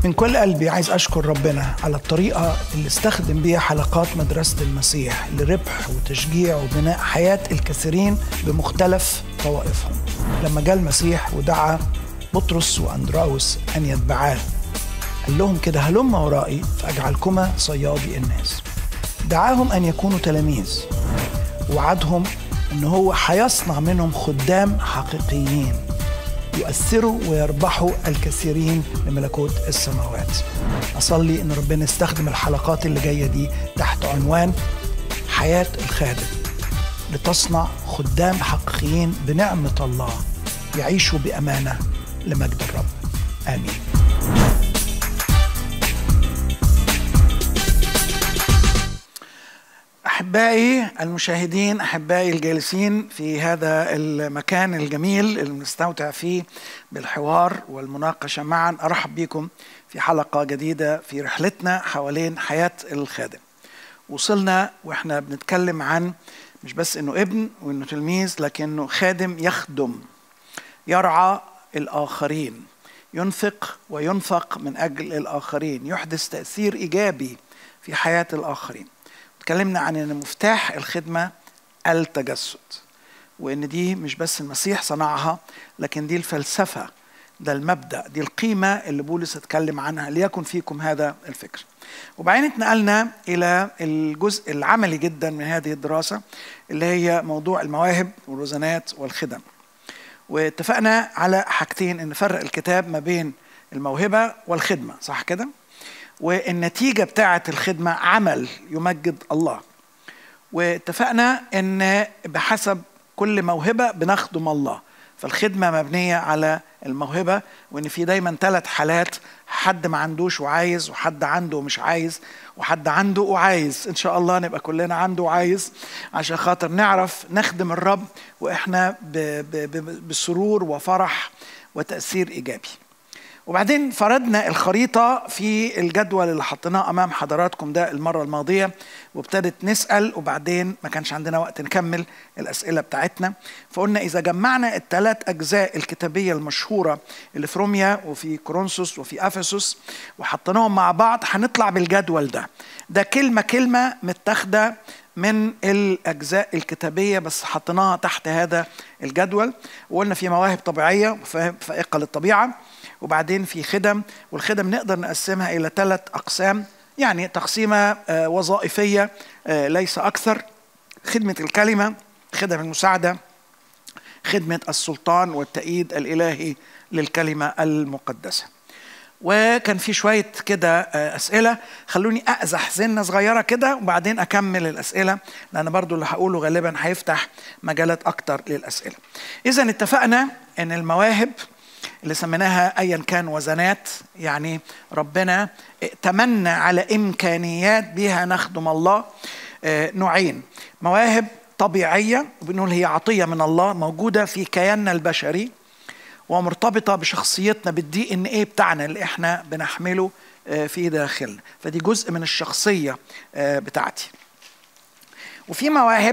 من كل قلبي عايز أشكر ربنا على الطريقة اللي استخدم بيها حلقات مدرسة المسيح لربح وتشجيع وبناء حياة الكثيرين بمختلف طوائفهم. لما جاء المسيح ودعا بطرس وأندراوس أن يتبعاه، قال لهم كده: هلم ورائي فأجعلكما صيادي الناس. دعاهم أن يكونوا تلاميذ، ووعدهم أن هو هيصنع منهم خدام حقيقيين يؤثروا ويربحوا الكثيرين لملكوت السماوات. أصلي أن ربنا يستخدم الحلقات اللي جاية دي تحت عنوان حياة الخادم لتصنع خدام حقيقيين بنعمة الله يعيشوا بأمانة لمجد الرب. آمين. أحبائي المشاهدين، أحبائي الجالسين في هذا المكان الجميل اللي بنستمتع فيه بالحوار والمناقشة معا، أرحب بكم في حلقة جديدة في رحلتنا حوالين حياة الخادم. وصلنا وإحنا بنتكلم عن مش بس إنه ابن وإنه تلميذ، لكنه خادم يخدم، يرعى الآخرين، ينفق وينفق من أجل الآخرين، يحدث تأثير إيجابي في حياة الآخرين. تكلمنا عن ان مفتاح الخدمة التجسد، وان دي مش بس المسيح صنعها، لكن دي الفلسفة، ده المبدأ، دي القيمة اللي بولس اتكلم عنها، ليكن فيكم هذا الفكر. وبعدين اتنقلنا الى الجزء العملي جدا من هذه الدراسة اللي هي موضوع المواهب والوزنات والخدم. واتفقنا على حاجتين: ان نفرق الكتاب ما بين الموهبة والخدمة، صح كده؟ والنتيجة بتاعة الخدمة عمل يمجد الله. واتفقنا ان بحسب كل موهبة بنخدم الله، فالخدمة مبنية على الموهبة، وان في دايما 3 حالات: حد ما عندوش وعايز، وحد عنده ومش عايز، وحد عنده وعايز. ان شاء الله نبقى كلنا عنده وعايز عشان خاطر نعرف نخدم الرب واحنا بسرور وفرح وتأثير ايجابي. وبعدين فردنا الخريطة في الجدول اللي حطيناه أمام حضراتكم ده المرة الماضية، وابتدت نسأل، وبعدين ما كانش عندنا وقت نكمل الأسئلة بتاعتنا. فقلنا إذا جمعنا ال3 أجزاء الكتابية المشهورة اللي في روميا وفي كورنثوس وفي أفسس وحطيناهم مع بعض، هنطلع بالجدول ده كلمة كلمة متاخدة من الأجزاء الكتابية، بس حطيناها تحت هذا الجدول. وقلنا في مواهب طبيعية فائقة للطبيعة، وبعدين في خدم، والخدم نقدر نقسمها إلى 3 أقسام، يعني تقسيمة وظائفية ليس أكثر: خدمة الكلمة، خدمة المساعدة، خدمة السلطان والتأييد الإلهي للكلمة المقدسة. وكان في شوية كده أسئلة، خلوني أأزح سنة صغيرة كده وبعدين أكمل الأسئلة، لأن برضو اللي هقوله غالبا هيفتح مجالات أكتر للأسئلة. إذن اتفقنا أن المواهب اللي سميناها أيا كان وزنات، يعني ربنا ائتمنا على إمكانيات بها نخدم الله، نوعين: مواهب طبيعية وبنقول هي عطية من الله موجودة في كياننا البشري ومرتبطة بشخصيتنا، بالDNA بتاعنا اللي احنا بنحمله في داخلنا، فدي جزء من الشخصية بتاعتي. وفي مواهب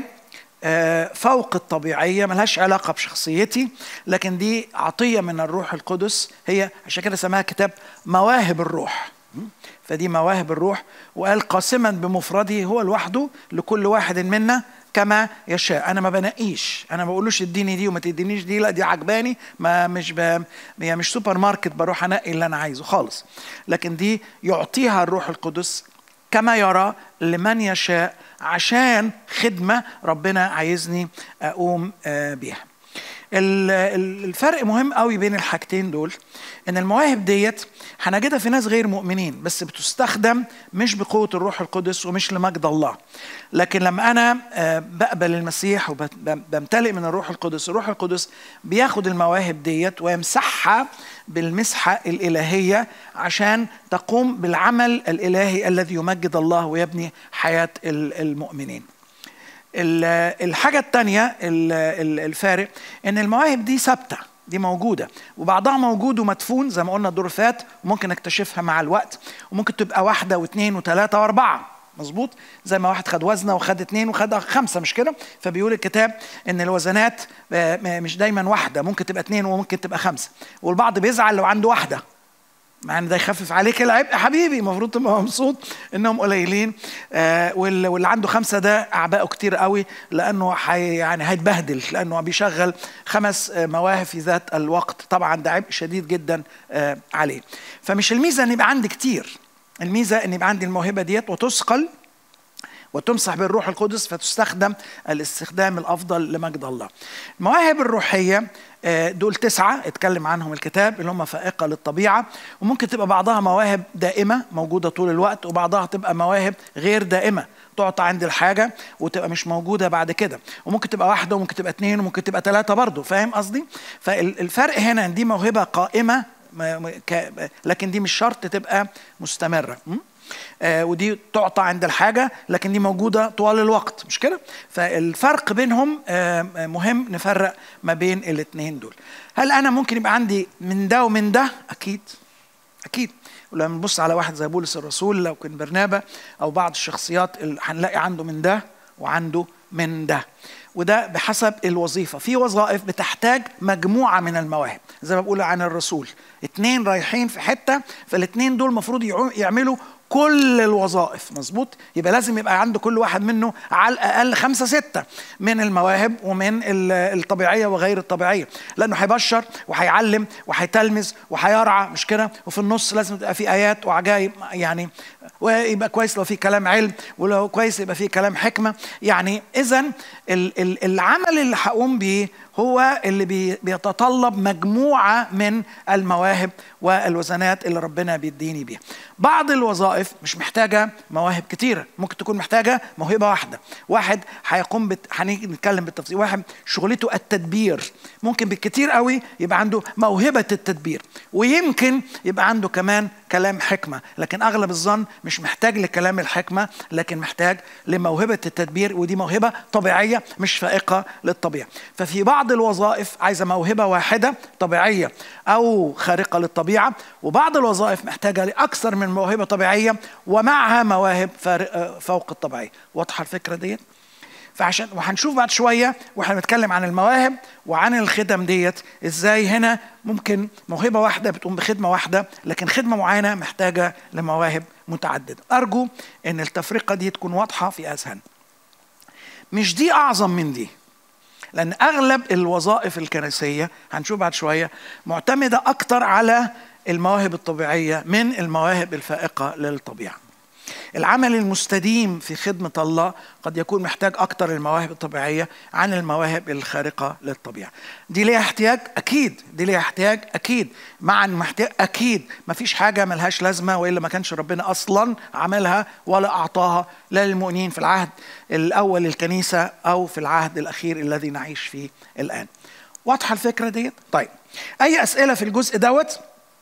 فوق الطبيعية ملهاش علاقة بشخصيتي، لكن دي عطية من الروح القدس، هي عشان كده سماها كتاب مواهب الروح. فدي مواهب الروح، وقال قاسما بمفرده هو لوحده لكل واحد منا كما يشاء. أنا ما بنقيش، أنا ما بقولوش اديني دي وما تدينيش دي، لا دي عجباني، ما مش سوبر ماركت بروح أنقي اللي أنا عايزه خالص، لكن دي يعطيها الروح القدس كما يرى لمن يشاء، عشان خدمة ربنا عايزني أقوم بيها. الفرق مهم قوي بين الحاجتين دول، ان المواهب ديت هنجدها في ناس غير مؤمنين، بس بتستخدم مش بقوة الروح القدس ومش لمجد الله. لكن لما انا بقبل المسيح وبمتلئ من الروح القدس، الروح القدس بياخد المواهب ديت ويمسحها بالمسحة الإلهية عشان تقوم بالعمل الإلهي الذي يمجد الله ويبني حياة المؤمنين. الحاجة التانية الفارق ان المواهب دي ثابتة، دي موجودة، وبعضها موجود ومدفون زي ما قلنا الدور فات، وممكن نكتشفها مع الوقت، وممكن تبقى 1 و2 و3 و4، مظبوط، زي ما واحد خد وزنة وخد 2 وخد 5، مش كده؟ فبيقول الكتاب ان الوزنات مش دايما واحدة، ممكن تبقى 2 وممكن تبقى 5، والبعض بيزعل لو عنده واحدة، مع ان ده يخفف عليك العبء يا حبيبي، المفروض تبقى مبسوط انهم قليلين. واللي عنده 5 ده اعبائه كتير قوي، لانه يعني هيتبهدل، لانه بيشغل 5 مواهب في ذات الوقت. طبعا ده عبء شديد جدا عليه. فمش الميزه ان يبقى عندي كتير، الميزه ان يبقى عندي الموهبه ديت وتثقل وتمسح بالروح القدس، فتستخدم الاستخدام الأفضل لمجد الله. المواهب الروحية دول 9 اتكلم عنهم الكتاب، اللي هم فائقة للطبيعة، وممكن تبقى بعضها مواهب دائمة موجودة طول الوقت، وبعضها تبقى مواهب غير دائمة تعطى عند الحاجة وتبقى مش موجودة بعد كده، وممكن تبقى 1 وممكن تبقى 2 وممكن تبقى 3 برضو. فاهم قصدي؟ فالفرق هنا ان دي موهبة قائمة، لكن دي مش شرط تبقى مستمرة. ودي تعطى عند الحاجة، لكن دي موجودة طوال الوقت، مش كده؟ فالفرق بينهم مهم نفرق ما بين الاثنين دول. هل أنا ممكن يبقى عندي من ده ومن ده؟ أكيد أكيد. ولما نبص على واحد زي بولس الرسول، لو كان برنابا أو بعض الشخصيات، هنلاقي عنده من ده وعنده من ده، وده بحسب الوظيفة. في وظائف بتحتاج مجموعة من المواهب، زي ما بقول عن الرسول 2 رايحين في حتة، فالاثنين دول مفروض يعملوا كل الوظائف، مظبوط؟ يبقى لازم يبقى عنده كل واحد منه على الأقل 5 6 من المواهب ومن الطبيعية وغير الطبيعية، لأنه هيبشر وهيعلم وهيتلمذ وهيرعى، مش كده؟ وفي النص لازم تبقى في آيات وعجائب يعني، ويبقى كويس لو في كلام علم، ولو كويس يبقى في كلام حكمة. يعني إذن العمل اللي هقوم بيه هو اللي بيتطلب مجموعة من المواهب والوزنات اللي ربنا بيديني بيها. بعض الوظائف مش محتاجة مواهب كتيرة، ممكن تكون محتاجة موهبة واحدة. واحد هيقوم هنيجي نتكلم بالتفصيل. واحد شغلته التدبير، ممكن بالكتير قوي يبقى عنده موهبة التدبير، ويمكن يبقى عنده كمان كلام حكمة، لكن أغلب الظن مش محتاج لكلام الحكمة، لكن محتاج لموهبة التدبير، ودي موهبة طبيعية مش فائقة للطبيعة. ففي بعض الوظائف عايزة موهبة واحدة طبيعية أو خارقة للطبيعة، وبعض الوظائف محتاجة لأكثر من موهبة طبيعية ومعها مواهب فوق الطبيعية. واضحة الفكرة دي؟ وهنشوف بعد شوية واحنا بنتكلم عن المواهب وعن الخدم ديت، ازاي هنا ممكن موهبة واحدة بتقوم بخدمة واحدة، لكن خدمة معينة محتاجة لمواهب متعددة. أرجو ان التفرقة دي تكون واضحة في أذهان. مش دي أعظم من دي، لأن أغلب الوظائف الكنسية هنشوف بعد شوية معتمدة أكتر على المواهب الطبيعية من المواهب الفائقة للطبيعة. العمل المستديم في خدمة الله قد يكون محتاج أكتر المواهب الطبيعية عن المواهب الخارقة للطبيعة. دي ليها احتياج أكيد، دي ليها احتياج أكيد، مع محتاج أكيد. ما فيش حاجة ملهاش لازمة، وإلا ما كانش ربنا أصلا عملها ولا أعطاها لا للمؤمنين في العهد الأول للكنيسة أو في العهد الأخير الذي نعيش فيه الآن. واضحة الفكرة دي؟ طيب، أي أسئلة في الجزء دوت؟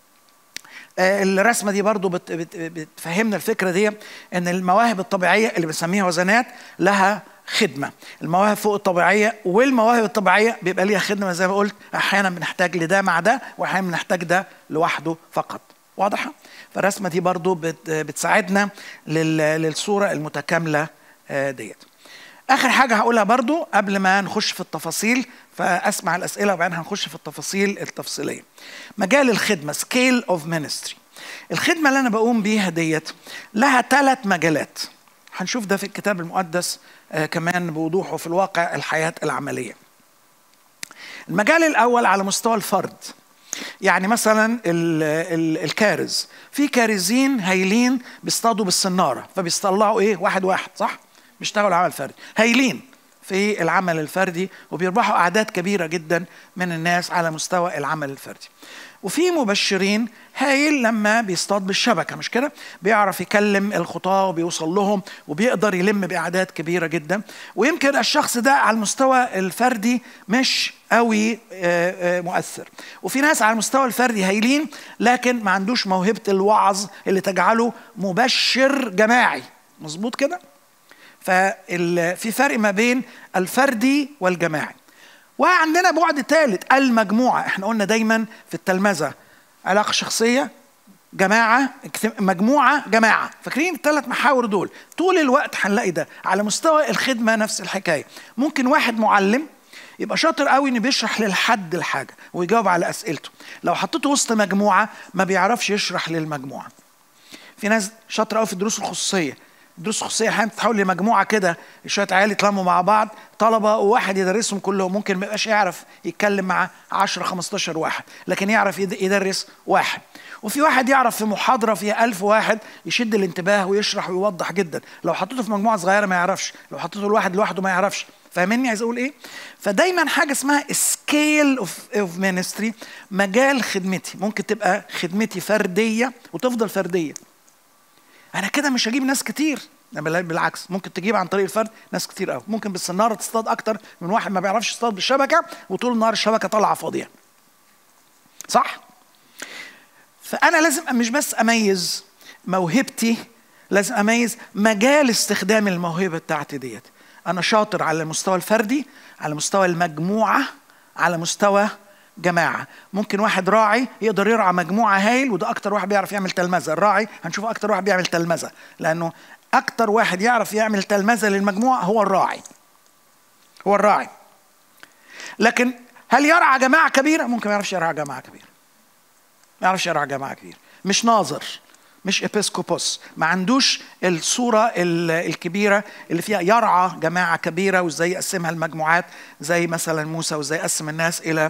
الرسمة دي برضو بتفهمنا الفكرة دي، ان المواهب الطبيعية اللي بنسميها وزنات لها خدمة. المواهب فوق الطبيعية والمواهب الطبيعية بيبقى ليها خدمة، زي ما قلت أحيانا بنحتاج لده مع ده، وأحيانا بنحتاج ده لوحده فقط. واضحة؟ فالرسمة دي برضو بتساعدنا للصورة المتكاملة ديت. آخر حاجة هقولها برضو قبل ما نخش في التفاصيل، فأسمع الأسئلة وبعدين هنخش في التفاصيل التفصيلية. مجال الخدمة scale of ministry. الخدمة اللي أنا بقوم بيها ديت لها 3 مجالات، هنشوف ده في الكتاب المقدس كمان بوضوح وفي الواقع الحياة العملية. المجال الأول على مستوى الفرد، يعني مثلا الكارز، في كارزين هايلين بيصطادوا بالسنارة، فبيطلعوا إيه؟ واحد واحد، صح؟ بيشتغلوا عمل فردي، هايلين في العمل الفردي وبيربحوا أعداد كبيرة جدا من الناس على مستوى العمل الفردي. وفي مبشرين هايل لما بيصطاد بالشبكة، مش كده؟ بيعرف يكلم الخطاة وبيوصل لهم وبيقدر يلم بأعداد كبيرة جدا. ويمكن الشخص ده على المستوى الفردي مش قوي مؤثر. وفي ناس على المستوى الفردي هايلين لكن ما عندوش موهبة الوعظ اللي تجعله مبشر جماعي، مظبوط كده؟ ففي فرق ما بين الفردي والجماعي. وعندنا بعد ثالث، المجموعة. احنا قلنا دايما في التلمذة علاقة شخصية، جماعة، مجموعة، جماعة. فاكرين ال3 محاور دول؟ طول الوقت هنلاقي ده. على مستوى الخدمة نفس الحكاية. ممكن واحد معلم يبقى شاطر قوي انه بيشرح للحد الحاجه ويجاوب على اسئلته. لو حطيته وسط مجموعه ما بيعرفش يشرح للمجموعه. في ناس شاطره قوي في الدروس الخصوصيه. الدروس الخصوصيه احيانا بتتحول لمجموعه كده، شويه عيال يتلموا مع بعض طلبه وواحد يدرسهم كلهم، ممكن ما يبقاش يعرف يتكلم مع 10 15 واحد، لكن يعرف يدرس واحد. وفي واحد يعرف في محاضره فيها 1000 واحد يشد الانتباه ويشرح ويوضح جدا. لو حطيته في مجموعه صغيره ما يعرفش، لو حطيته لواحد لوحده ما يعرفش. فاهمني عايز اقول ايه؟ فدايما حاجه اسمها سكيل اوف مينستري، مجال خدمتي. ممكن تبقى خدمتي فرديه وتفضل فرديه، انا كده مش هجيب ناس كتير، بالعكس ممكن تجيب عن طريق الفرد ناس كتير قوي. ممكن بالصناره تصطاد اكتر من واحد ما بيعرفش يصطاد بالشبكه وطول النهار الشبكه طالعه فاضيه، صح؟ فانا لازم مش بس اميز موهبتي، لازم اميز مجال استخدام الموهبه بتاعتي ديت. انا شاطر على المستوى الفردي، على مستوى المجموعه، على مستوى جماعه. ممكن واحد راعي يقدر يرعى مجموعه هايل، وده اكتر واحد بيعرف يعمل تلمذه. الراعي هنشوف اكتر واحد بيعمل تلمذه، لانه اكتر واحد يعرف يعمل تلمذه للمجموعه هو الراعي. هو الراعي. لكن هل يرعى جماعه كبيره؟ ممكن ما يعرفش يرعى جماعه كبيره. ما يعرفش يرعى جماعه كبيره، مش ناظر، مش إبسكوبوس، ما عندوش الصورة الكبيرة اللي فيها يرعى جماعة كبيرة وإزاي يقسمها المجموعات زي مثلا موسى، وإزاي يقسم الناس إلى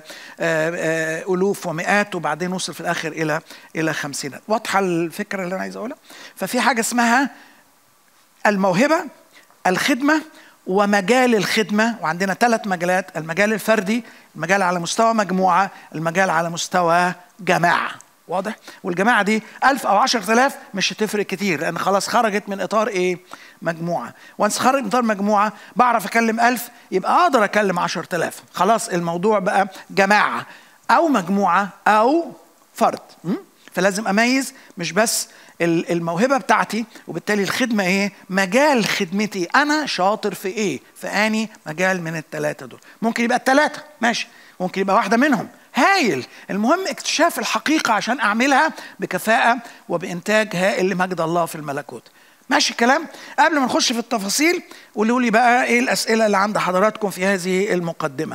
ألوف ومئات وبعدين وصل في الآخر إلى خمسينات. واضحة الفكرة اللي أنا عايز أقولها؟ ففي حاجة اسمها الموهبة، الخدمة، ومجال الخدمة. وعندنا 3 مجالات: المجال الفردي، المجال على مستوى مجموعة، المجال على مستوى جماعة. واضح؟ والجماعة دي 1000 أو 10,000 مش هتفرق كتير، لأن خلاص خرجت من إطار إيه؟ مجموعة. وانس خرج من إطار مجموعة بعرف أكلم 1000، يبقى أقدر أكلم 10,000. خلاص الموضوع بقى جماعة أو مجموعة أو فرد. فلازم أميز مش بس الموهبة بتاعتي، وبالتالي الخدمة إيه؟ مجال خدمتي أنا شاطر في إيه؟ في أني مجال من ال3 دول. ممكن يبقى ال3 ماشي، ممكن يبقى واحدة منهم هايل. المهم اكتشاف الحقيقة عشان أعملها بكفاءة وبإنتاج هائل لمجد الله في الملكوت. ماشي الكلام؟ قبل ما نخش في التفاصيل قولوا لي بقى إيه الأسئلة اللي عند حضراتكم في هذه المقدمة.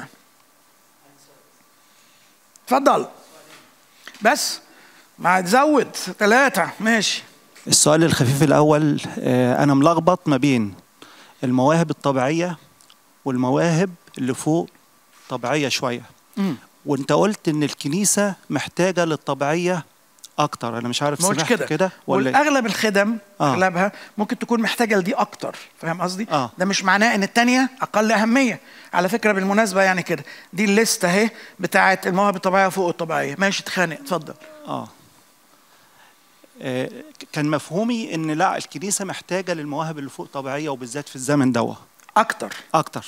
اتفضل. بس ما تزود 3. ماشي. السؤال الخفيف الأول، أنا ملخبط ما بين المواهب الطبيعية والمواهب اللي فوق طبيعية شوية. وانت قلت ان الكنيسة محتاجة للطبيعية اكتر. انا مش عارف سمعت كده ولا ايه؟ والاغلب الخدم اغلبها ممكن تكون محتاجة لدي اكتر. فاهم قصدي؟ ده مش معناه ان التانية اقل اهمية. على فكرة بالمناسبة يعني كده دي الليستة اهي بتاعت المواهب الطبيعية فوق الطبيعية. ماشي تخانق. اتفضل. كان مفهومي ان لا، الكنيسة محتاجة للمواهب اللي فوق طبيعية، وبالذات في الزمن دوت اكتر.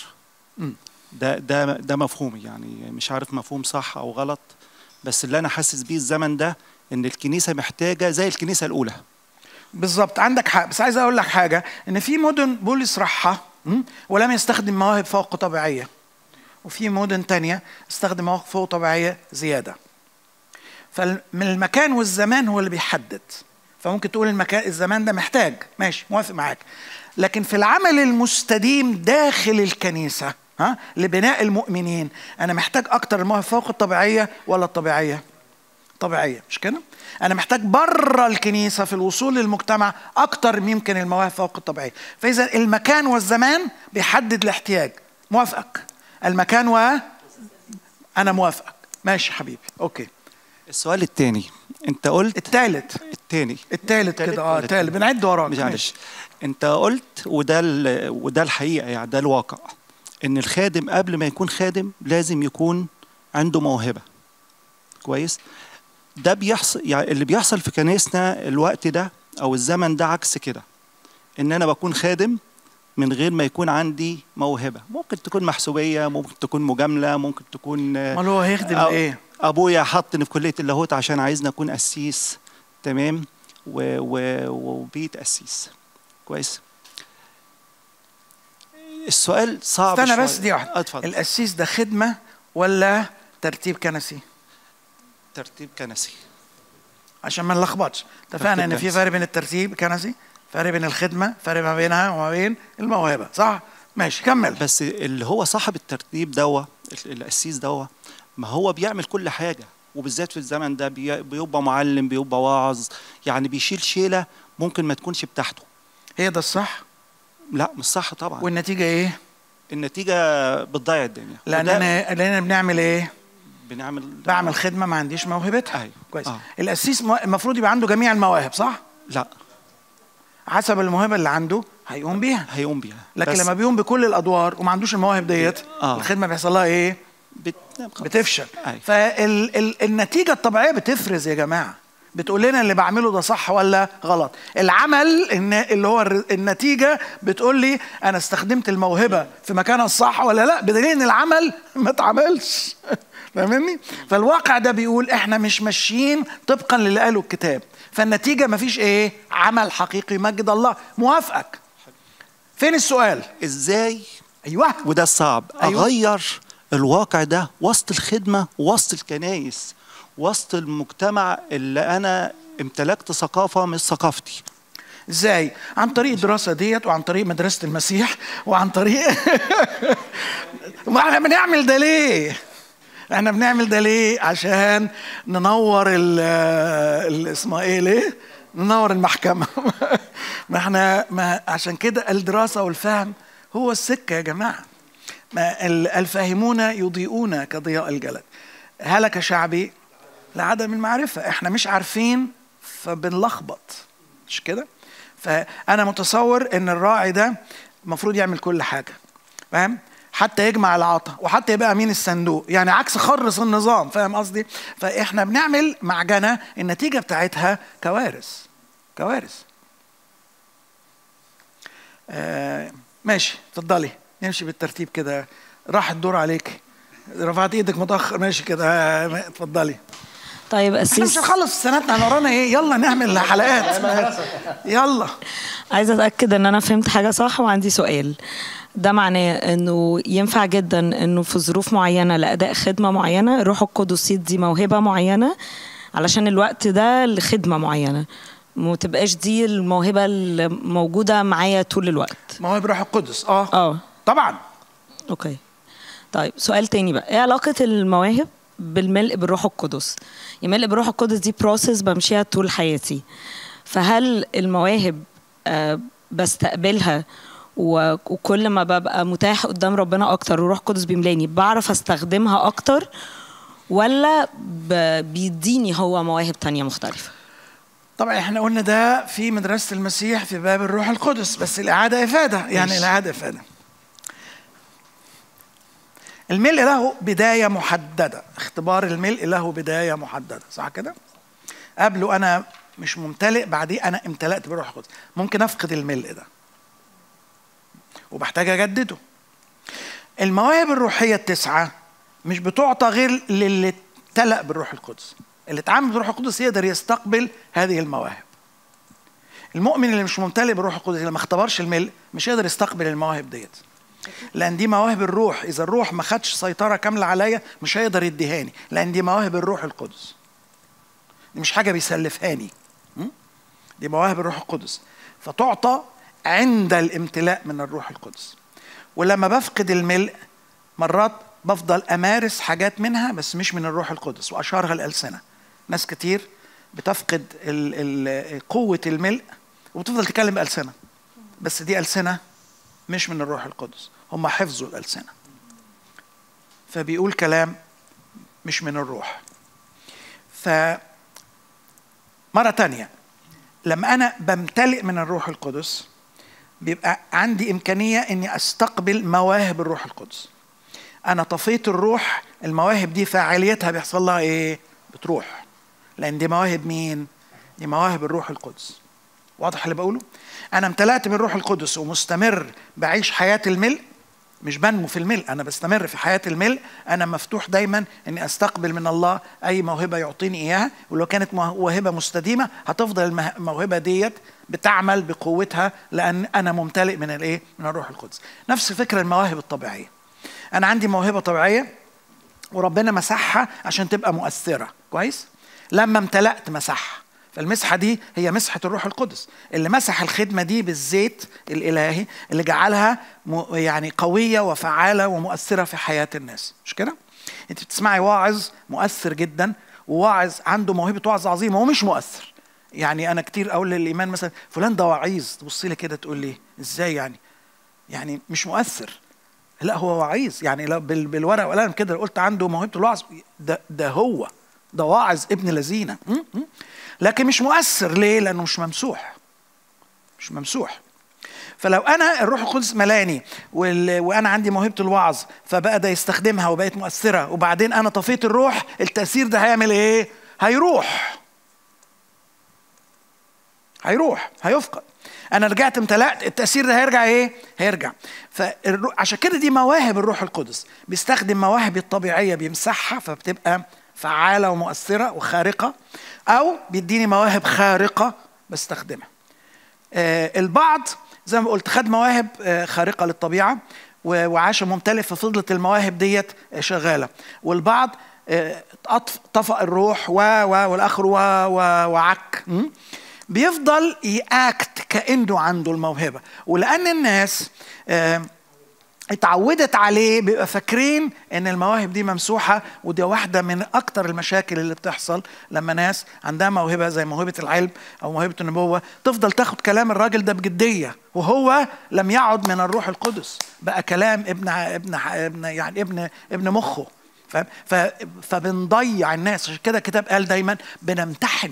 ده مفهومي، يعني مش عارف مفهوم صح او غلط، بس اللي انا حاسس بيه الزمن ده ان الكنيسه محتاجه زي الكنيسه الاولى. بالظبط، عندك حق. بس عايز اقول لك حاجه، ان في مدن بولس راحها ولم يستخدم مواهب فوق طبيعيه، وفي مدن تانية استخدم مواهب فوق طبيعيه زياده. فمن المكان والزمان هو اللي بيحدد. فممكن تقول المكان الزمان ده محتاج، ماشي موافق معاك، لكن في العمل المستديم داخل الكنيسه لبناء المؤمنين أنا محتاج أكتر المواهب فوق الطبيعية ولا الطبيعية؟ طبيعية، مش كده؟ أنا محتاج بره الكنيسة في الوصول للمجتمع أكتر ممكن المواهب فوق الطبيعية. فإذا المكان والزمان بيحدد الاحتياج. موافقك. المكان أنا موافقك. ماشي حبيبي. أوكي. السؤال الثاني، أنت قلت الثالث كده الثالث بنعد وراك. معلش. أنت قلت وده الحقيقة، يعني ده الواقع، إن الخادم قبل ما يكون خادم لازم يكون عنده موهبة. كويس؟ ده بيحصل، يعني اللي بيحصل في كنيسنا الوقت ده أو الزمن ده عكس كده، إن أنا بكون خادم من غير ما يكون عندي موهبة. ممكن تكون محسوبية، ممكن تكون مجاملة، ممكن تكون ما هو هيخدم إيه؟ أبويا حطني في كلية اللاهوت عشان عايزني أكون قسيس، تمام؟ وبيت قسيس. كويس؟ السؤال صعب. استنى بس دي واحدة. القسيس ده خدمة ولا ترتيب كنسي؟ ترتيب كنسي، عشان ما نلخبطش. اتفقنا ان في فرق بين الترتيب الكنسي، فرق بين الخدمة، فرق ما بينها وما بين الموهبة، صح؟ ماشي كمل. بس اللي هو صاحب الترتيب دوا القسيس ده ما هو بيعمل كل حاجه، وبالذات في الزمن ده بيبقى معلم، بيبقى واعظ، يعني بيشيل شيله ممكن ما تكونش بتاعته. هي ده الصح؟ لا مش صح طبعا. والنتيجه ايه؟ النتيجه بتضيع الدنيا. لاننا بنعمل ايه؟ بعمل خدمه ما عنديش موهبتها. أيوة. كويس. القسيس المفروض يبقى عنده جميع المواهب، صح؟ لا، حسب الموهبه اللي عنده هيقوم بيها. لكن لما بيقوم بكل الادوار وما عندوش المواهب ديت الخدمه بيحصل لها ايه؟ بتفشل. فالنتيجه الطبيعيه بتفرز يا جماعه، بتقول لنا اللي بعمله ده صح ولا غلط. العمل اللي هو النتيجه بتقول لي انا استخدمت الموهبه في مكانها الصح ولا لا، بدليل ان العمل ما اتعملش. فاهمني؟ فالواقع ده بيقول احنا مش ماشيين طبقا للي قاله الكتاب، فالنتيجه ما فيش ايه؟ عمل حقيقي يمجد الله. موافقك. فين السؤال؟ ازاي؟ ايوه، وده الصعب. أيوة. اغير الواقع ده وسط الخدمه، وسط الكنائس، وسط المجتمع اللي انا امتلكت ثقافه مش ثقافتي. ازاي؟ عن طريق الدراسه ديت، وعن طريق مدرسه المسيح، وعن طريق ما احنا بنعمل ده ليه؟ احنا بنعمل ده ليه؟ عشان ننور اسمها ايه ليه؟ ننور المحكمه. ما عشان كده الدراسه والفهم هو السكه يا جماعه. ما الفاهمون يضيئون كضياء الجلد. هلك شعبي لعدم المعرفه، احنا مش عارفين فبنلخبط، مش كده؟ فانا متصور ان الراعي ده المفروض يعمل كل حاجه، فاهم؟ حتى يجمع العطا، وحتى يبقى امين الصندوق، يعني عكس خرص النظام، فاهم قصدي؟ فاحنا بنعمل معجنه النتيجه بتاعتها كوارث. ماشي، اتفضلي، نمشي بالترتيب كده. راح الدور عليك، رفعت ايدك متاخر، ماشي كده، اتفضلي. طيب قسيس، مش هنخلص سنتنا، احنا ورانا ايه؟ يلا نعمل حلقات. يلا. عايزه اتاكد ان انا فهمت حاجه صح، وعندي سؤال. ده معناه انه ينفع جدا انه في ظروف معينه لاداء خدمه معينه الروح القدس يدي موهبه معينه علشان الوقت ده لخدمه معينه، ما تبقاش دي الموهبه اللي موجوده معايا طول الوقت؟ موهبه روح القدس طبعا. اوكي. طيب سؤال تاني بقى، ايه علاقه المواهب بالملء بالروح القدس؟ الملء بالروح القدس دي بروسس بمشيها طول حياتي، فهل المواهب بستقبلها وكل ما ببقى متاح قدام ربنا اكتر وروح القدس بيملاني بعرف استخدمها اكتر، ولا بيديني هو مواهب تانية مختلفة؟ طبعا احنا قلنا ده في مدرسة المسيح في باب الروح القدس، بس الإعادة إفادة، يعني الإعادة إفادة. الملء له بداية محددة، اختبار الملء له بداية محددة، صح كده؟ قبله أنا مش ممتلئ، بعديه أنا امتلأت بالروح القدس. ممكن أفقد الملء ده وبحتاج أجدده. المواهب الروحية التسعة مش بتعطى غير للي امتلأ بالروح القدس. اللي اتعامل بالروح القدس يقدر يستقبل هذه المواهب. المؤمن اللي مش ممتلئ بالروح القدس، اللي ما اختبرش الملء، مش يقدر يستقبل المواهب ديت، لأن دي مواهب الروح. إذا الروح ما خدش سيطرة كاملة عليا مش هيقدر يديهاني، لأن دي مواهب الروح القدس، دي مش حاجة بيسلفهاني، دي مواهب الروح القدس، فتعطى عند الامتلاء من الروح القدس. ولما بفقد الملء مرات بفضل أمارس حاجات منها بس مش من الروح القدس، وأشهرها الألسنة. ناس كتير بتفقد قوة الملء وبتفضل تتكلم بألسنة، بس دي ألسنة مش من الروح القدس، هم حفظوا الألسنة، فبيقول كلام مش من الروح. فمرة تانية لما أنا بمتلئ من الروح القدس بيبقى عندي إمكانية إني أستقبل مواهب الروح القدس. أنا طفيت الروح، المواهب دي فاعليتها بيحصل لها إيه؟ بتروح، لأن دي مواهب مين؟ دي مواهب الروح القدس. واضح اللي بقوله؟ أنا امتلأت من الروح القدس ومستمر بعيش حياة الملء، مش بنمو في الملء، أنا بستمر في حياة الملء. أنا مفتوح دايما إني أستقبل من الله أي موهبة يعطيني إياها، ولو كانت موهبة مستديمة هتفضل الموهبة ديت بتعمل بقوتها، لأن أنا ممتلئ من الإيه؟ من الروح القدس. نفس فكرة المواهب الطبيعية. أنا عندي موهبة طبيعية وربنا مسحها عشان تبقى مؤثرة، كويس؟ لما امتلأت مسحها، فالمسحة دي هي مسحة الروح القدس اللي مسح الخدمة دي بالزيت الإلهي اللي جعلها يعني قوية وفعالة ومؤثرة في حياة الناس. مش كده؟ انت بتسمعي واعظ مؤثر جدا وواعظ عنده موهبة وعظ عظيمة ومش مؤثر. يعني أنا كتير أقول للإيمان مثلا فلان ده وعيظ، تبصي لي كده تقول لي إزاي يعني مش مؤثر. لا هو وعيظ، يعني لو بالورقة والقلم كده قلت عنده موهبة الوعظ ده واعظ ابن لذينة، لكن مش مؤثر. ليه؟ لأنه مش ممسوح. فلو أنا الروح القدس ملاني وأنا عندي موهبة الوعظ فبقى ده يستخدمها وبقت مؤثرة، وبعدين أنا طفيت الروح، التأثير ده هيعمل إيه؟ هيفقد. أنا رجعت امتلأت، التأثير ده هيرجع إيه؟ هيرجع. فعشان كده دي مواهب الروح القدس، بيستخدم مواهب الطبيعية بيمسحها فبتبقى فعالة ومؤثرة وخارقة، أو بيديني مواهب خارقة بستخدمها. البعض زي ما قلت خد مواهب خارقة للطبيعة وعاش ممتلئ ففضلت المواهب ديت شغالة، والبعض طفأ الروح والآخر وعك، بيفضل يأكت كأنه عنده الموهبة. ولأن الناس اتعودت عليه بيبقى فاكرين ان المواهب دي ممسوحة. ودي واحدة من اكتر المشاكل اللي بتحصل لما ناس عندها موهبة زي موهبة العلم او موهبة النبوة تفضل تاخد كلام الراجل ده بجدية وهو لم يعد من الروح القدس، بقى كلام ابن مخه. فبنضيع الناس. عشان كده الكتاب قال دايما بنمتحن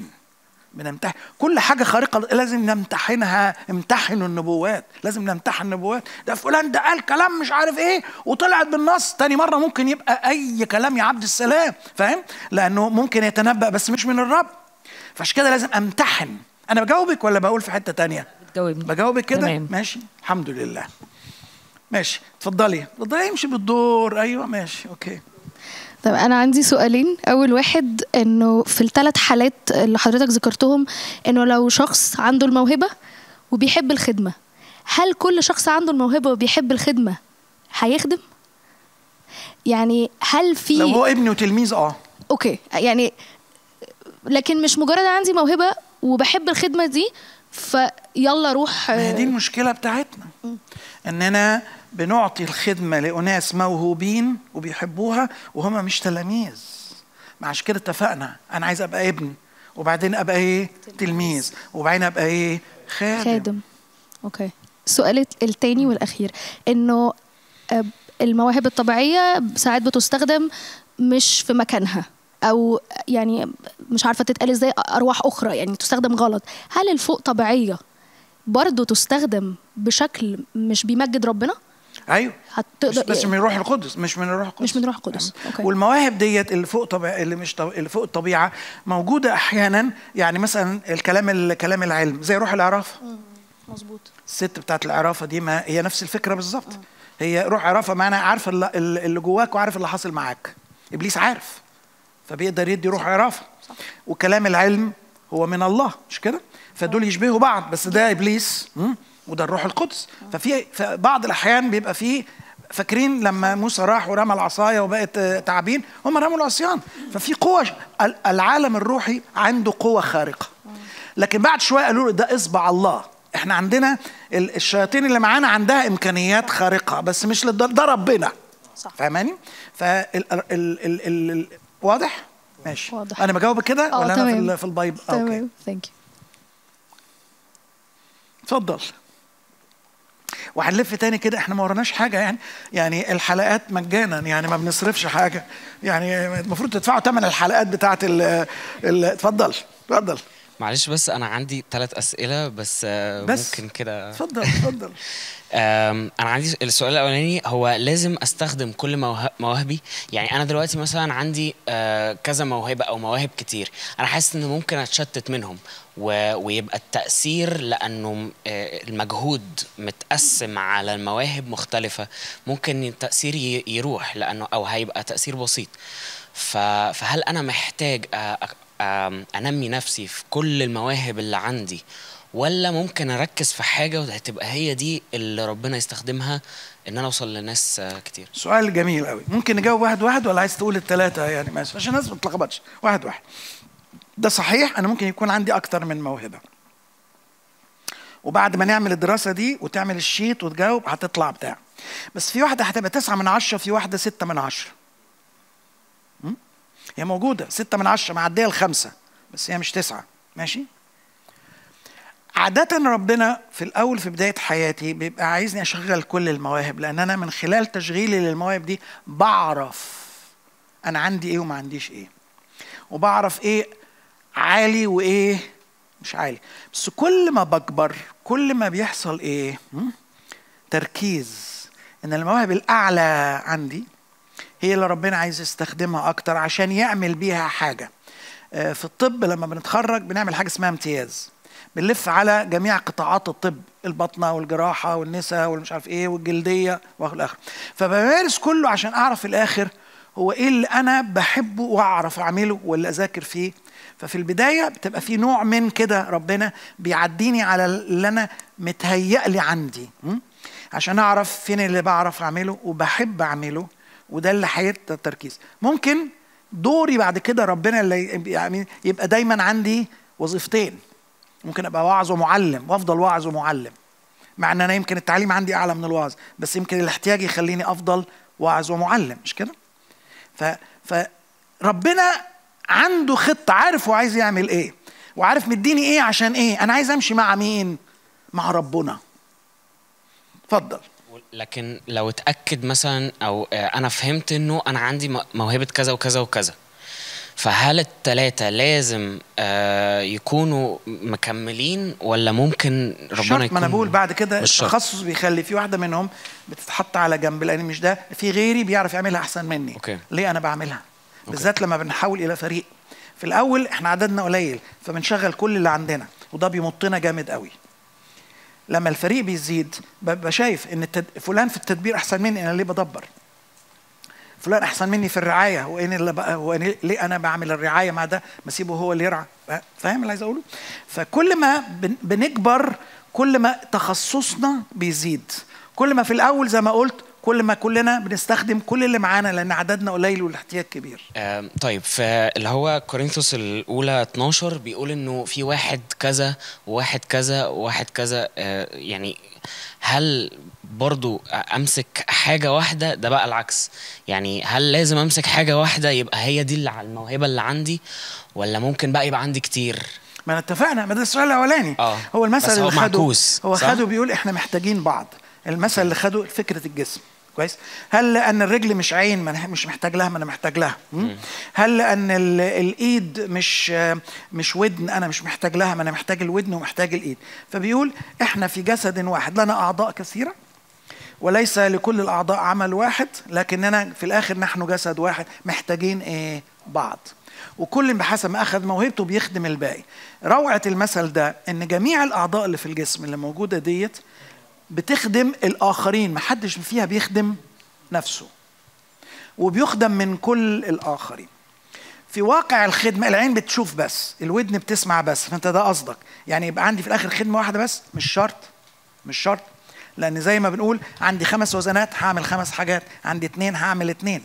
كل حاجة خارقة، لازم نمتحنها. امتحنوا النبوات، لازم نمتحن النبوات. ده فلان ده قال كلام مش عارف ايه وطلعت بالنص، تاني مرة ممكن يبقى اي كلام يا عبد السلام، فاهم؟ لانه ممكن يتنبأ بس مش من الرب. فعشان كده لازم امتحن. انا بجاوبك ولا بقول في حتة تانية؟ بجاوبك كده؟ ماشي، الحمد لله. ماشي، اتفضلي امشي بالدور. ايوه ماشي، اوكي. طب أنا عندي سؤالين. أول واحد إنه في ال3 حالات اللي حضرتك ذكرتهم، إنه لو شخص عنده الموهبة وبيحب الخدمة، هل كل شخص عنده الموهبة وبيحب الخدمة هيخدم؟ يعني هل في لو هو ابن وتلميذ أوكي، يعني لكن مش مجرد عندي موهبة وبحب الخدمة دي فيلا روح. ما هي دي المشكلة بتاعتنا، إننا بنعطي الخدمة لأناس موهوبين وبيحبوها وهم مش تلاميذ. عشان كده اتفقنا أنا عايز أبقى ابن، وبعدين أبقى إيه؟ تلميذ، وبعدين أبقى إيه؟ خادم. أوكي. السؤال التاني والأخير، إنه المواهب الطبيعية ساعات بتستخدم مش في مكانها، أو يعني مش عارفة تتقال إزاي، أرواح أخرى يعني تستخدم غلط. هل الفوق طبيعية برضو تستخدم بشكل مش بيمجد ربنا؟ ايوه، بس من الروح القدس، مش من الروح القدس. أوكي. والمواهب ديت اللي فوق طبيعة، اللي فوق الطبيعه موجوده احيانا. يعني مثلا كلام العلم زي روح العرافه. مظبوط. الست بتاعت العرافه دي ما هي نفس الفكره بالظبط. هي روح عرافه، معناها عارف اللي جواك وعارف اللي حاصل معاك. ابليس عارف فبيقدر يدي روح عرافه. وكلام العلم هو من الله، مش كده؟ فدول يشبهوا بعض، بس ده ابليس وده الروح القدس. ففي بعض الاحيان بيبقى فيه فاكرين لما موسى راح ورمى العصايه وبقت تعابين، هم رموا العصيان. ففي قوه، العالم الروحي عنده قوه خارقه. لكن بعد شويه قالوا له ده اصبع الله. احنا عندنا الشياطين اللي معانا عندها امكانيات خارقه بس مش ده ربنا. فاهماني؟ واضح؟ ماشي. واضح. انا بجاوب كده ولا انا في البايبل؟ تمام. ثانك يو. اتفضل. وهنلف تاني كده، احنا ما ورناش حاجه يعني الحلقات مجانا، يعني ما بنصرفش حاجه، يعني المفروض تدفعوا ثمن الحلقات بتاعت اتفضل. معلش بس انا عندي 3 اسئله بس ممكن كده. اتفضل. انا عندي السؤال الاولاني، هو لازم استخدم كل مواهبي؟ يعني انا دلوقتي مثلا عندي كذا موهبه او مواهب كتير، انا حاسس ان ممكن اتشتت منهم ويبقى التأثير، لأنه المجهود متقسم على المواهب مختلفة، ممكن التأثير يروح لأنه أو هيبقى تأثير بسيط. فهل أنا محتاج أنمي نفسي في كل المواهب اللي عندي، ولا ممكن أركز في حاجة وهتبقى هي دي اللي ربنا يستخدمها إن أنا أوصل لناس كتير؟ سؤال جميل قوي. ممكن نجاوب واحد ولا عايز تقول ال3 يعني؟ ماشي عشان الناس ما تتلخبطش. واحد. ده صحيح، انا ممكن يكون عندي اكتر من موهبه، وبعد ما نعمل الدراسه دي وتعمل الشيت وتجاوب هتطلع بتاع. بس في واحده هتبقى 9 من 10، في واحده 6 من 10. هي موجوده 6 من 10 معديه ل5، بس هي مش 9. ماشي. عادة ربنا في الأول في بداية حياتي بيبقى عايزني أشغل كل المواهب، لأن أنا من خلال تشغيلي للمواهب دي بعرف أنا عندي إيه وما عنديش إيه، وبعرف إيه عالي وإيه مش عالي. بس كل ما بكبر كل ما بيحصل إيه؟ تركيز إن المواهب الأعلى عندي هي اللي ربنا عايز يستخدمها أكتر عشان يعمل بيها حاجة. في الطب لما بنتخرج بنعمل حاجة اسمها امتياز، بنلف على جميع قطاعات الطب، البطنة والجراحة والنساء والمش عارف ايه والجلدية والاخر. فبمارس كله عشان اعرف في الاخر هو ايه اللي انا بحبه واعرف اعمله واللي اذاكر فيه. ففي البداية بتبقى في نوع من كده ربنا بيعديني على اللي انا متهيأ لي عندي عشان اعرف فين اللي بعرف اعمله وبحب اعمله، وده اللي هيبقى التركيز. ممكن دوري بعد كده ربنا اللي يبقى دايما عندي وظيفتين، ممكن ابقى واعظ ومعلم وافضل واعظ ومعلم، مع ان انا يمكن التعليم عندي اعلى من الوعظ، بس يمكن الاحتياج يخليني افضل واعظ ومعلم، مش كده؟ فربنا عنده خطة، عارف هو عايز يعمل ايه وعارف مديني ايه عشان ايه. انا عايز امشي مع مين؟ مع ربنا. اتفضل. لكن لو اتأكد مثلا او انا فهمت انه انا عندي موهبة كذا وكذا وكذا، فهل الثلاثة لازم يكونوا مكملين ولا ممكن ربنا يكون؟ ما انا بقول بعد كده التخصص بيخلي في واحدة منهم بتتحط على جنب، لان مش ده في غيري بيعرف يعملها احسن مني. أوكي. ليه انا بعملها؟ بالذات لما بنحول الى فريق. في الاول احنا عددنا قليل فبنشغل كل اللي عندنا، وده بيمطنا جامد قوي. لما الفريق بيزيد ببقى شايف ان فلان في التدبير احسن مني، انا ليه بدبر؟ فلان احسن مني في الرعايه، هو ليه انا بعمل الرعايه مع ده؟ ما اسيبه هو اللي يرعى. فاهم اللي عايز اقوله؟ فكل ما بنكبر كل ما تخصصنا بيزيد، كل ما في الاول زي ما قلت كل ما كلنا بنستخدم كل اللي معانا لان عددنا قليل والاحتياج كبير. طيب اللي هو كورنثوس الاولى 12 بيقول انه في واحد كذا وواحد كذا وواحد كذا، يعني هل برضو امسك حاجة واحدة؟ ده بقى العكس، يعني هل لازم امسك حاجة واحدة يبقى هي دي اللي على الموهبة اللي عندي، ولا ممكن بقى يبقى عندي كتير؟ ما انا اتفقنا، ما ده السؤال الاولاني. هو المثل اللي خده هو خده بيقول احنا محتاجين بعض. المثل اللي خده فكرة الجسم، كويس؟ هل لان الرجل مش عين ما مش محتاج لها؟ ما انا محتاج لها. هل لان الايد مش ودن انا مش محتاج لها؟ ما انا محتاج الودن ومحتاج الايد. فبيقول احنا في جسد واحد لنا اعضاء كثيره وليس لكل الاعضاء عمل واحد، لكننا في الاخر نحن جسد واحد محتاجين ايه؟ بعض، وكل بحسب ما اخذ موهبته بيخدم الباقي. روعه المثل ده ان جميع الاعضاء اللي في الجسم اللي موجوده ديت بتخدم الآخرين، محدش فيها بيخدم نفسه، وبيخدم من كل الآخرين. في واقع الخدمة العين بتشوف بس، الودن بتسمع بس، فأنت ده قصدك يعني يبقى عندي في الآخر خدمة واحدة بس؟ مش شرط، مش شرط، لأن زي ما بنقول عندي 5 وزنات هعمل 5 حاجات، عندي 2 هعمل 2.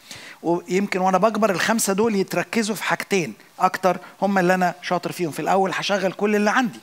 ويمكن وأنا بكبر ال5 دول يتركزوا في حاجتين أكتر هم اللي أنا شاطر فيهم. في الأول هشغل كل اللي عندي.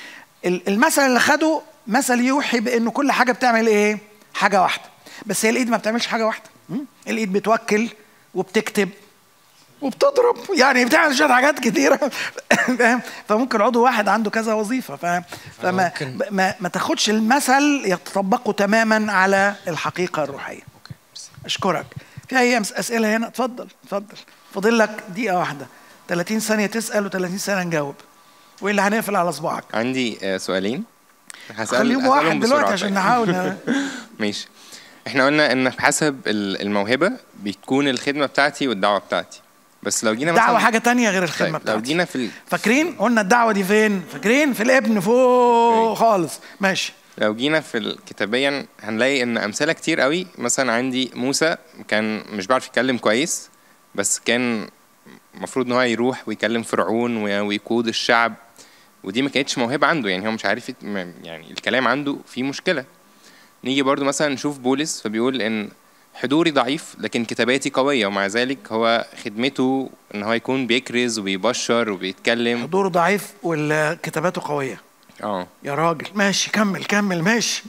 المثل اللي خده مثل يوحي بانه كل حاجه بتعمل ايه؟ حاجه واحده، بس هي الايد ما بتعملش حاجه واحده. الايد بتوكل وبتكتب وبتضرب، يعني بتعمل شويه حاجات كتيره. فاهم؟ فممكن عضو واحد عنده كذا وظيفه. فاهم؟ فما ما تاخدش المثل يتطبقه تماما على الحقيقه الروحيه. اشكرك. في اي اسئله هنا؟ اتفضل اتفضل. فاضل لك دقيقه واحده، 30 ثانيه تسال و30 ثانيه نجاوب، وايه اللي هنقفل على صباعك. عندي سؤالين خليهم واحد دلوقتي عشان نحاول. ماشي. احنا قلنا ان بحسب الموهبه بتكون الخدمه بتاعتي والدعوه بتاعتي، بس لو جينا مثلا الدعوه حاجه تانية غير الخدمه بتاعتي. لو جينا في فاكرين قلنا الدعوه دي فين؟ فاكرين؟ في الابن فوق خالص. ماشي. لو جينا في الكتابيا هنلاقي ان امثله كتير قوي. مثلا عندي موسى كان مش بيعرف يتكلم كويس، بس كان المفروض ان هو يروح ويكلم فرعون ويقود الشعب، ودي ما كانتش موهبه عنده، يعني هو مش عارف يعني الكلام عنده فيه مشكله. نيجي برضو مثلا نشوف بولس، فبيقول ان حضوري ضعيف لكن كتاباتي قوية، ومع ذلك هو خدمته ان هو يكون بيكرز وبيبشر وبيتكلم. حضوره ضعيف والكتاباته قوية. يا راجل ماشي، كمل ماشي.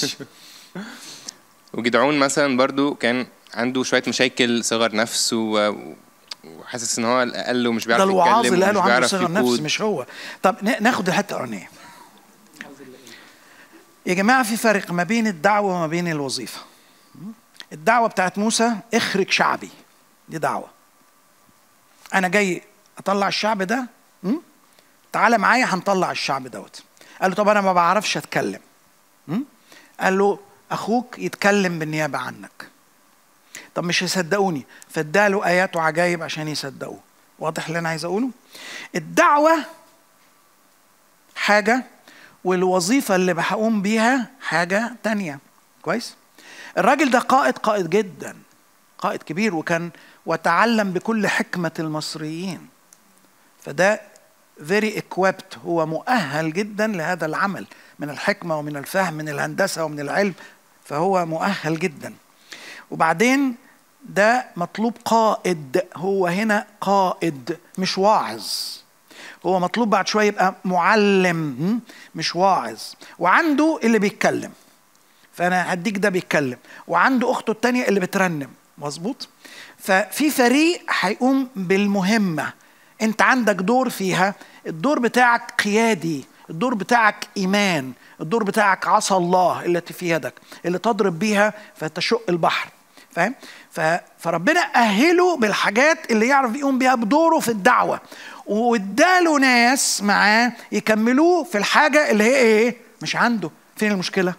وجدعون مثلا برضو كان عنده شوية مشاكل صغر نفس وحاسس ان هو الاقل ومش بيعرف يتكلم. ده الوعاظ اللي قالوا عنده صغر نفس مش هو. طب ناخد الحتة الأولانية. يا جماعة في فرق ما بين الدعوة وما بين الوظيفة. الدعوة بتاعت موسى اخرج شعبي، دي دعوة. أنا جاي أطلع الشعب ده، تعالى معايا هنطلع الشعب دوت. قال له طب أنا ما بعرفش أتكلم. قال له أخوك يتكلم بالنيابة عنك. طب مش يصدقوني، فاداله آيات وعجائب عشان يصدقوه. واضح اللي أنا عايز أقوله؟ الدعوة حاجة والوظيفة اللي بقوم بيها حاجة تانية. كويس؟ الراجل ده قائد جدا، قائد كبير، وتعلم بكل حكمة المصريين، فده very equipped، هو مؤهل جدا لهذا العمل من الحكمة ومن الفهم من الهندسة ومن العلم، فهو مؤهل جدا. وبعدين ده مطلوب قائد، هو هنا قائد مش واعظ، هو مطلوب بعد شوية يبقى معلم مش واعظ. وعنده اللي بيتكلم، فأنا هديك ده بيتكلم، وعنده أخته التانية اللي بترنم. مظبوط؟ ففي فريق هيقوم بالمهمة، أنت عندك دور فيها. الدور بتاعك قيادي، الدور بتاعك إيمان، الدور بتاعك عصا الله التي في يدك اللي تضرب بيها فتشق البحر. فاهم؟ فربنا أهله بالحاجات اللي يعرف يقوم بيها بدوره في الدعوة، واداله ناس معاه يكملوه في الحاجة اللي هي إيه؟ مش عنده. فين المشكلة؟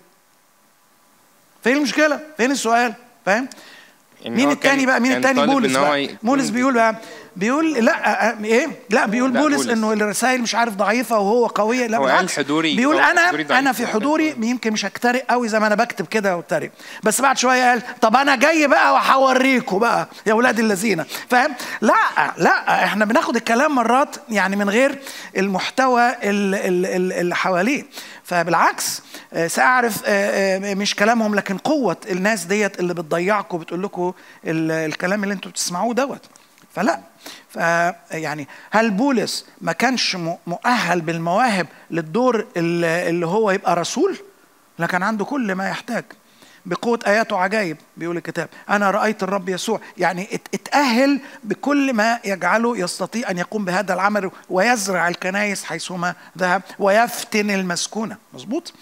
فين المشكلة؟ فين السؤال؟ فاهم؟ يعني مين التاني بقى؟ مين التاني؟ بولس بقى. بولس بيقول بقى، بيقول لا ايه؟ لا بيقول بولس انه الرسائل مش عارف ضعيفه وهو قويه. لا بالعكس، بيقول انا في حضوري يمكن مش هكترق قوي زي ما انا بكتب كده واترق، بس بعد شويه قال طب انا جاي بقى وهوريكم بقى يا اولاد الذين. فاهم؟ لا احنا بناخد الكلام مرات يعني من غير المحتوى اللي حواليه. فبالعكس سأعرف مش كلامهم لكن قوة الناس ديت اللي بتضيعكم بتقول لكم الكلام اللي انتوا بتسمعوه دوت. فلا يعني هل بولس ما كانش مؤهل بالمواهب للدور اللي هو يبقى رسول؟ لكن عنده كل ما يحتاج بقوة آيات وعجائب. بيقول الكتاب أنا رأيت الرب يسوع، يعني اتأهل بكل ما يجعله يستطيع أن يقوم بهذا العمل ويزرع الكنائس حيثما ذهب ويفتن المسكونة. مظبوط؟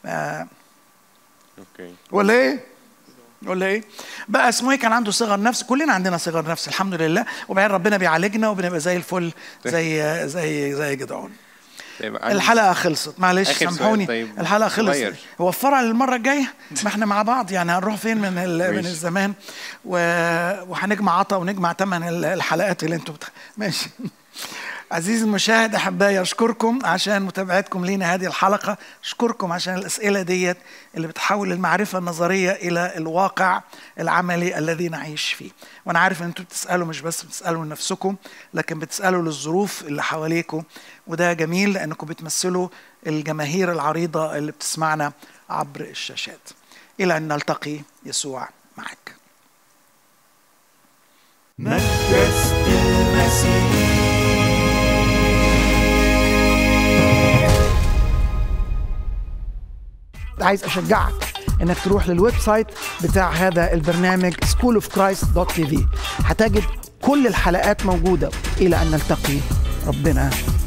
ولا إيه؟ ولا إيه؟ بقى اسمه إيه؟ كان عنده صغر نفس، كلنا عندنا صغر نفس الحمد لله، وبعدين ربنا بيعالجنا وبنبقى زي الفل زي جدعون. الحلقة خلصت، معلش سامحوني. طيب الحلقة خلصت، وفرها للمرة الجاية. ما احنا مع بعض يعني هنروح فين من الزمان وهنجمع عطا ونجمع ثمن الحلقات اللي انتوا ماشي. عزيزي المشاهد أحبائي، أشكركم عشان متابعتكم لينا هذه الحلقة، أشكركم عشان الأسئلة ديت اللي بتحول المعرفة النظرية إلى الواقع العملي الذي نعيش فيه. وأنا عارف أن أنتم بتسألوا مش بس بتسألوا لنفسكم لكن بتسألوا للظروف اللي حواليكم، وده جميل لأنكم بتمثلوا الجماهير العريضة اللي بتسمعنا عبر الشاشات. إلى أن نلتقي، يسوع معك. مدرسة المسيح. عايز أشجعك إنك تروح للويب سايت بتاع هذا البرنامج schoolofchrist.tv، هتجد كل الحلقات موجودة. إلى أن نلتقي، ربنا